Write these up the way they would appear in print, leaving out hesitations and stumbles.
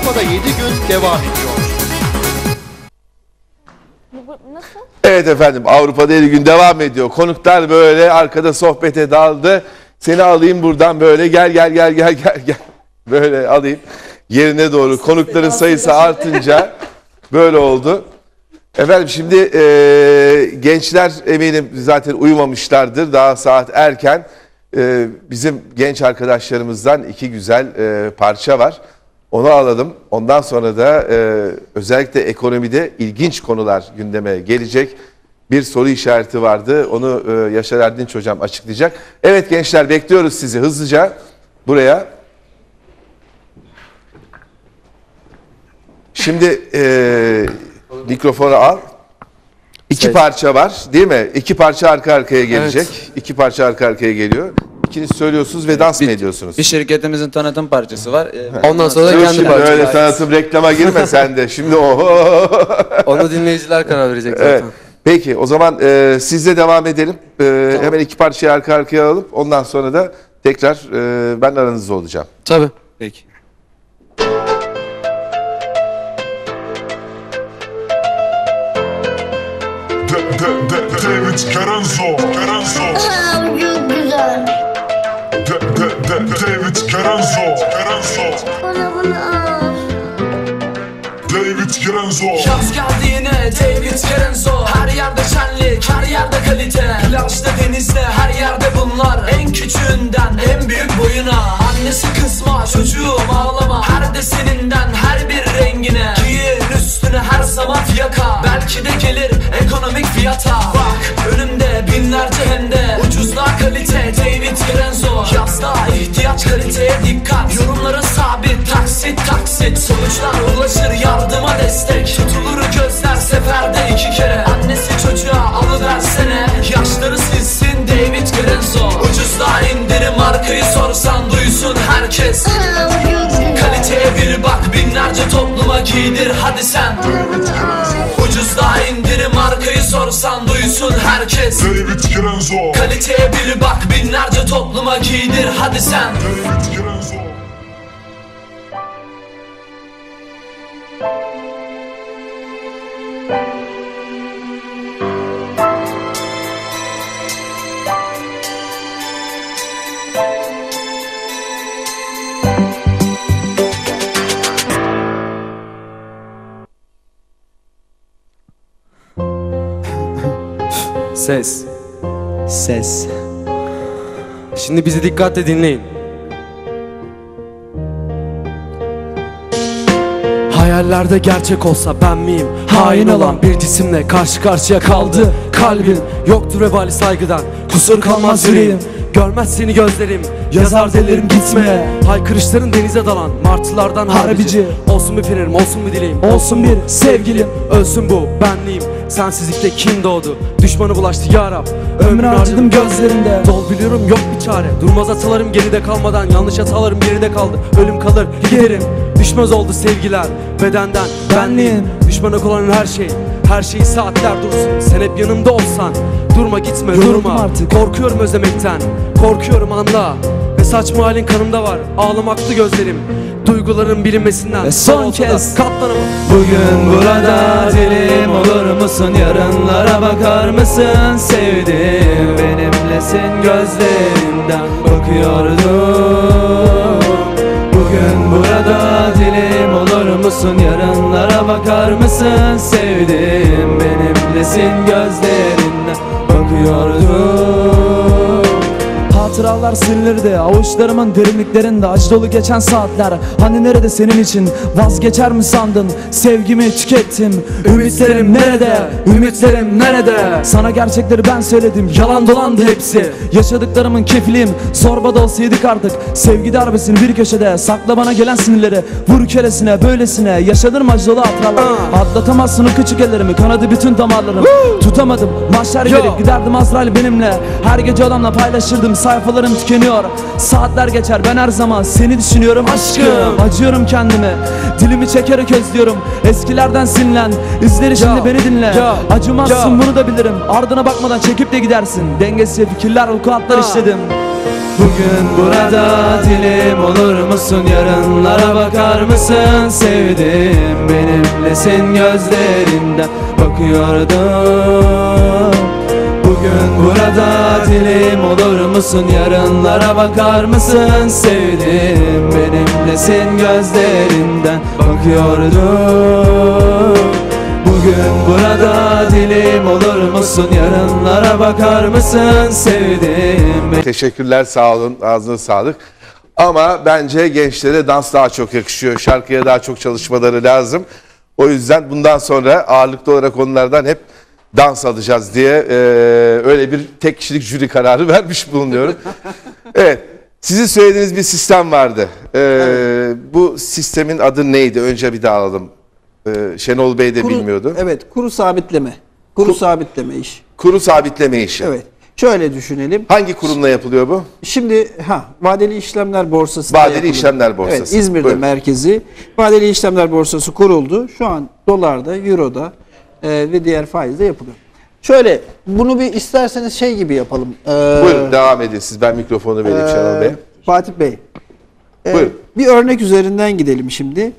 Avrupa'da 7 gün devam ediyor. Nasıl? Evet efendim, Avrupa'da 7 gün devam ediyor. Konuklar böyle arkada sohbete daldı. Seni alayım buradan böyle gel. Böyle alayım yerine doğru. Konukların sayısı artınca böyle oldu. Efendim şimdi gençler eminim zaten uyumamışlardır. Daha saat erken. Bizim genç arkadaşlarımızdan 2 güzel parça var. Onu alalım. Ondan sonra da özellikle ekonomide ilginç konular gündeme gelecek. Bir soru işareti vardı. Onu Yaşar Erdinç hocam açıklayacak. Evet gençler, bekliyoruz sizi hızlıca buraya. Şimdi mikrofonu al. 2 parça var değil mi? 2 parça arka arkaya gelecek. Evet. 2 parça arka arkaya geliyor. İkiniz söylüyorsunuz ve dans mı ediyorsunuz? Bir şirketimizin tanıtım parçası var. Ondan sonra da kendi parçası. Öyle tanıtım reklama girme sen de. Şimdi onu dinleyiciler karar verecek zaten. Evet. Peki o zaman sizle devam edelim. Tamam. Hemen 2 parçayı arka arkaya alıp ondan sonra da tekrar ben aranızda olacağım. Tabii. Peki. David Caranzo. Çok güzel. David Caranzo. Bunu al. David Caranzo. Yaz geldi yine David Caranzo. Her yerde şenlik, her yerde kalite. Plajda, denizde, her yerde bunlar. En küçüğünden en büyük boyuna. Annesi kızma, çocuğum ağlama. Her deseninden her bir rengine. Giyin üstüne her zaman fiyaka. Belki de gelir ekonomik fiyata. Bak önümde binlerce hem de ucuzlar kalite. David Caranzo. Yazda ihtiyaç, kaliteye dikkat. Yorumları sabit, taksit. Sonuçlar ulaşır, yardıma destek. Tutulur gözler seferde 2 kere. Annesi çocuğa alıversene. Yaşları silsin David Caranzo. Ucuzda indirim, markayı sorsan duysun herkes. Kaliteye bir bak, binlerce topluma giydir hadi sen. Ucuzda indirim, markayı sorsan duysun herkes. David Caranzo. Kaliteye bir bak, binlerce topluma giydir hadi sen. David Caranzo. Ses. Şimdi bizi dikkatle dinleyin. Hayallerde gerçek olsa ben miyim? Hain olan bir cisimle karşı karşıya kaldı kalbim. Yoktur vebali saygıdan, kusur kalmaz yüreğim. Görmez seni gözlerim, yazar delirim gitme. Haykırışların denize dalan martılardan harbici. Olsun bir fenerim, olsun bir dileğim, olsun bir sevgilim. Ölsün bu benliğim, sensizlikte kin doğdu. Düşmanı bulaştı ya Rab, ömrü harcadım gözlerinde. Dol biliyorum yok bir çare, durmaz atalarım geride kalmadan. Yanlış hatalarım geride kaldı, ölüm kalır giderim. Düşmez oldu sevgiler bedenden, benliğin. Düşmana olan her şey saatler dursun. Sen hep yanımda olsan, durma gitme durma artık. Korkuyorum özlemekten, korkuyorum anla. Ve saçma halin kanımda var, ağlamaklı gözlerim. Duyguların bilinmesinden ve son kez katlanamam. Bugün burada dilim olur musun? Yarınlara bakar mısın? Sevdim, benimlesin gözlerinden bakıyordum. Bugün burada dilim olur musun? Yarınlara bakar mısın? Sevdim, benimlesin gözlerinden bakıyordum. Hatıralar silinirdi avuçlarımın derinliklerinde. Acı dolu geçen saatler hani nerede senin için? Vazgeçer mi sandın? Sevgimi tükettim. Ümitlerim nerede? Sana gerçekleri ben söyledim, yalan dolandı hepsi. Yaşadıklarımın kefiliyim, zorba da olsa yedik artık. Sevgi darbesini bir köşede sakla, bana gelen sinirleri vur keresine böylesine. Yaşanır mı acı dolu hatıralar? Atlatamazsın o küçük ellerimi, kanadı bütün damarlarım. Tutamadım mahşer gelip giderdim Azrail benimle. Her gece odamla paylaşırdım, sayfalarım tükeniyor. Saatler geçer, ben her zaman seni düşünüyorum aşkım. Acıyorum kendime, dilimi çekerek özlüyorum. Eskilerden sinirlen, izleri şimdi beni dinle. Acımazsın bunu da bilirim, ardına bakmadan çekip de gidersin. Dengesiz fikirler, vukuatlar işledim. Bugün Bugün burada dilim olur musun? Yarınlara bakar mısın? Sevdim benimlesin gözlerinden bakıyordum. Bugün burada dilim olur musun? Yarınlara bakar mısın? Sevdim benimlesin gözlerinden bakıyordum. Bugün burada dilim olur musun? Yarınlara bakar mısın? Sevdim. Teşekkürler, sağ olun, ağzına sağlık. Ama bence gençlere dans daha çok yakışıyor. Şarkıya daha çok çalışmaları lazım. O yüzden bundan sonra ağırlıklı olarak onlardan hep dans alacağız diye öyle bir tek kişilik jüri kararı vermiş bulunuyorum. Evet, sizin söylediğiniz bir sistem vardı. Bu sistemin adı neydi? Önce bir daha alalım. Şenol Bey de bilmiyordu. Evet, kuru sabitleme. Kuru sabitleme iş. Kuru sabitleme işi. Evet. Şöyle düşünelim. Hangi kurumla yapılıyor bu? Şimdi vadeli işlemler borsası. Vadeli işlemler borsası. Evet, İzmir'de Buyurun. merkezi. Vadeli işlemler borsası kuruldu. Şu an dolarda, euroda ve diğer faizde yapılıyor. Şöyle bunu bir isterseniz şey gibi yapalım. Buyurun devam edin siz. Ben mikrofonu vereyim Şenol Bey. Fatih Bey. Buyurun. Bir örnek üzerinden gidelim şimdi.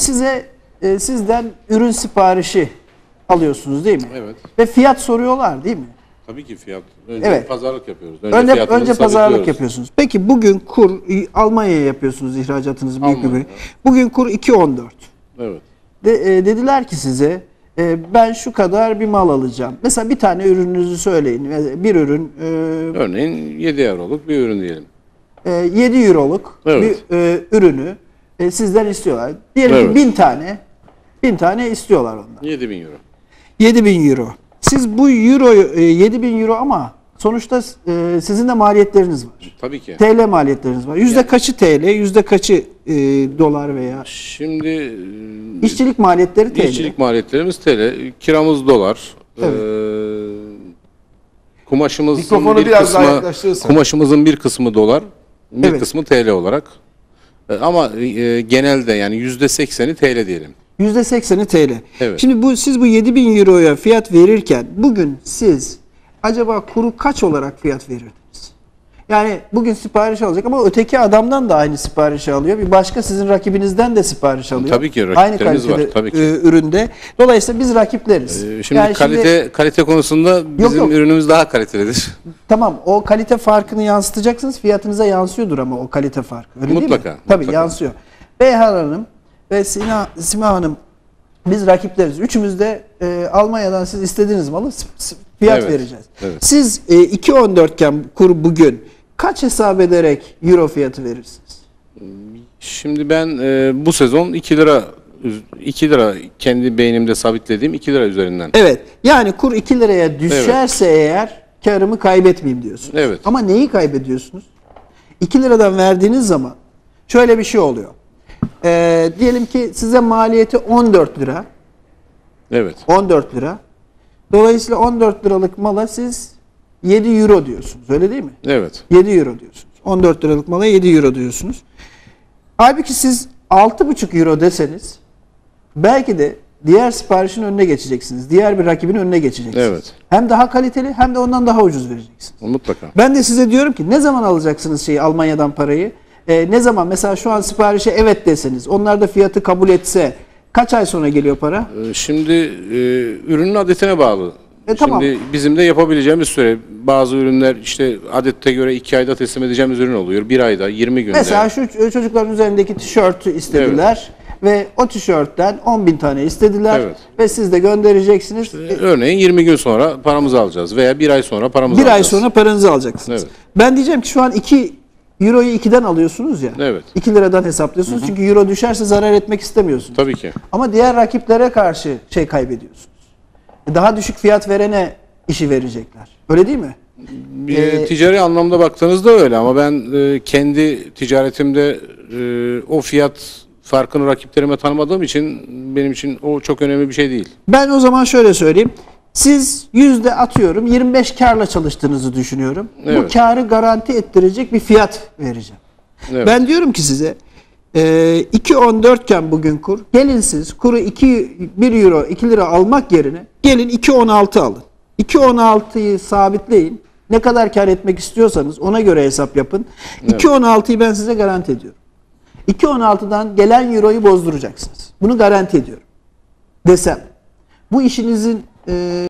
Sizden ürün siparişi alıyorsunuz değil mi? Evet. Ve fiyat soruyorlar değil mi? Tabii ki fiyat. Önce Evet. pazarlık yapıyoruz. Önce fiyatımızı pazarlık sabitliyoruz. yapıyorsunuz. Peki bugün kur Almanya'ya yapıyorsunuz ihracatınızı büyük bir Almanya. bölüm. Bugün kur 2.14. Evet. Dediler ki size ben şu kadar bir mal alacağım. Mesela bir tane ürününüzü söyleyin. Bir ürün Örneğin 7 euroluk bir ürün diyelim. 7 euroluk Evet. bir ürünü sizden istiyorlar. Diyelim ki Evet. 1000 tane istiyorlar ondan. 7.000 euro. 7.000 euro. Siz bu euroyu 7.000 euro ama sonuçta sizin de maliyetleriniz var. Tabii ki. TL maliyetleriniz var. Yüzde kaçı TL, yüzde kaçı dolar veya Şimdi işçilik maliyetleri TL. işçilik maliyetlerimiz TL, kiramız dolar. Kumaşımızın Mikrofonu biraz daha yaklaştırırsan. kumaşımızın bir kısmı dolar, bir Evet. kısmı TL olarak. Ama genelde yani %80'i TL diyelim. %80'i TL. Evet. Şimdi siz bu 7.000 euroya fiyat verirken bugün siz acaba kuru kaç olarak fiyat verirdiniz? Yani bugün sipariş alacak ama öteki adamdan da aynı siparişi alıyor. Bir başka sizin rakibinizden de sipariş alıyor. Tabii ki aynı rakiplerimiz kalitede var, tabii ki. üründe. Dolayısıyla biz rakipleriz. Şimdi Yani kalite konusunda bizim yok. ürünümüz daha kalitelidir. Tamam, o kalite farkını yansıtacaksınız. Fiyatınıza yansıyordur ama o kalite farkı. Öyle Mutlaka, değil mi? Tabii mutlaka. yansıyor. Beyhan Hanım ve Sima Hanım biz rakipleriz. Üçümüz de Almanya'dan siz istediğiniz malı fiyat Evet, vereceğiz. evet. Siz 2.14 iken kur bugün kaç hesap ederek euro fiyatı verirsiniz? Şimdi ben bu sezon 2 lira kendi beynimde sabitlediğim 2 lira üzerinden. Evet. Yani kur 2 liraya düşerse eğer karımı kaybetmeyeyim diyorsunuz. Evet. Ama neyi kaybediyorsunuz? 2 liradan verdiğiniz zaman şöyle bir şey oluyor. Diyelim ki size maliyeti 14 lira. Evet. 14 lira. Dolayısıyla 14 liralık mala siz 7 euro diyorsunuz. Öyle değil mi? Evet. 7 euro diyorsunuz. 14 liralık mala 7 euro diyorsunuz. Halbuki siz 6,5 euro deseniz belki de diğer siparişin önüne geçeceksiniz. Diğer bir rakibin önüne geçeceksiniz. Evet. Hem daha kaliteli hem de ondan daha ucuz vereceksiniz. Mutlaka. Ben de size diyorum ki ne zaman alacaksınız Almanya'dan parayı? Ne zaman mesela şu an siparişe evet deseniz, onlar da fiyatı kabul etse kaç ay sonra geliyor para? Şimdi ürünün adetine bağlı. Tamam. Şimdi bizim de yapabileceğimiz süre, bazı ürünler işte adette göre 2 ayda teslim edeceğimiz ürün oluyor. 1 ayda, 20 günde. Mesela şu çocukların üzerindeki tişörtü istediler ve o tişörtten 10.000 tane istediler Evet. ve siz de göndereceksiniz. Örneğin 20 gün sonra paramızı alacağız veya 1 ay sonra paramızı Bir alacağız. ay sonra paranızı alacaksınız. Evet. Ben diyeceğim ki şu an 2 euroyu 2'den alıyorsunuz ya. Evet. 2 liradan hesaplıyorsunuz. Çünkü euro düşerse zarar etmek istemiyorsunuz. Tabii ki. Ama diğer rakiplere karşı kaybediyorsunuz. Daha düşük fiyat verene işi verecekler. Öyle değil mi? Ticari anlamda baktığınızda öyle ama ben kendi ticaretimde o fiyat farkını rakiplerime tanımadığım için benim için o çok önemli bir şey değil. Ben o zaman şöyle söyleyeyim. Siz atıyorum 25 karla çalıştığınızı düşünüyorum. Bu Evet. karı garanti ettirecek bir fiyat vereceğim. Evet. Ben diyorum ki size 2.14 iken bugün kur. Gelin siz kuru 1 euro 2 lira almak yerine gelin 2.16 alın. 2.16'yı sabitleyin. Ne kadar kar etmek istiyorsanız ona göre hesap yapın. 2.16'yı ben size garanti ediyorum. 2.16'dan gelen euroyu bozduracaksınız. Bunu garanti ediyorum. Desem. Bu işinizin